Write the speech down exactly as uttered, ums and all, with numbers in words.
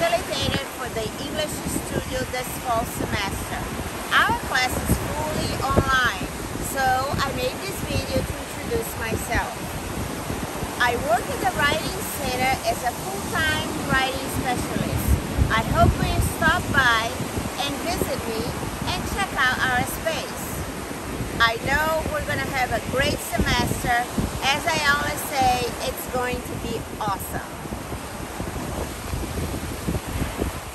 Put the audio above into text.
facilitator for the English Studio this fall semester. Our class is fully online, so I made this video to introduce myself. I work in the Writing Center as a full-time writing specialist. I hope you stop by and visit me and check out our space. I know we're going to have a great semester. As I always say, it's going to be awesome.